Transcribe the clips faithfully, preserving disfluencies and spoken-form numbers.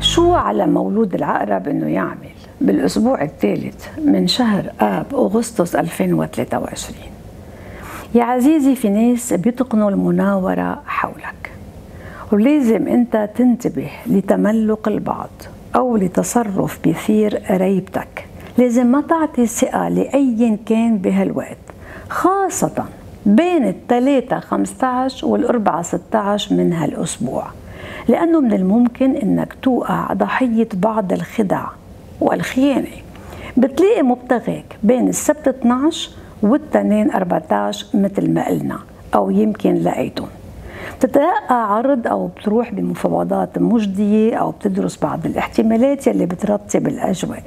شو على مولود العقرب انه يعمل بالاسبوع الثالث من شهر اب اغسطس ألفين وثلاثة وعشرين؟ يا عزيزي، في ناس بيتقنوا المناورة حولك، ولازم انت تنتبه لتملق البعض او لتصرف بيثير ريبتك. لازم ما تعطي ثقة لأي كان بهالوقت، خاصة بين الثلاثة خمسة عشر والأربعة ستة عشر من هالأسبوع، لأنه من الممكن أنك توقع ضحية بعض الخدع والخيانة. بتلاقي مبتغاك بين السبت اثني عشر والتنين أربعة عشر مثل ما قلنا، أو يمكن لقيتهم. بتتلقى عرض أو بتروح بمفاوضات مجدية أو بتدرس بعض الاحتمالات يلي بترتب الأجواء.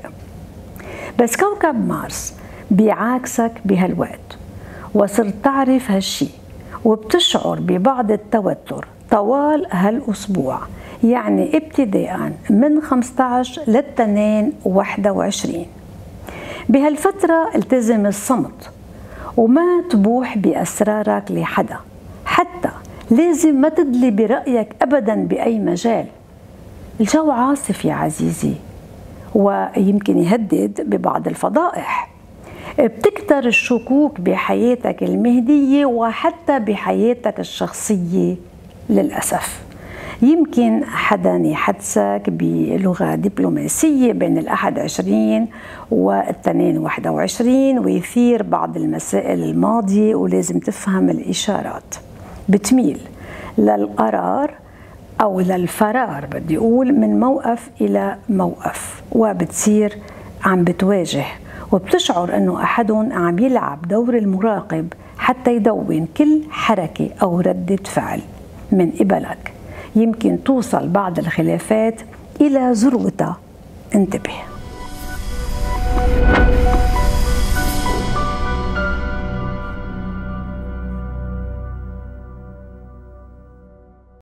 بس كوكب مارس بيعاكسك بهالوقت، وصرت تعرف هالشي وبتشعر ببعض التوتر طوال هالأسبوع، يعني ابتداء من خمسة عشر للتنين واحد وعشرين. بهالفترة التزم الصمت وما تبوح بأسرارك لحدا، حتى لازم ما تدلي برأيك أبدا بأي مجال. الجو عاصف يا عزيزي، ويمكن يهدد ببعض الفضائح. بتكتر الشكوك بحياتك المهنية وحتى بحياتك الشخصية للأسف. يمكن حدا يحدثك بلغة دبلوماسية بين الأحد عشرين والتنين واحد وعشرين ويثير بعض المسائل الماضية، ولازم تفهم الإشارات. بتميل للقرار أو للفرار، بدي أقول، من موقف إلى موقف، وبتصير عم بتواجه وبتشعر أنه أحدهم عم يلعب دور المراقب حتى يدون كل حركة أو ردة فعل من قبلك. يمكن توصل بعض الخلافات إلى ذروتها، انتبه.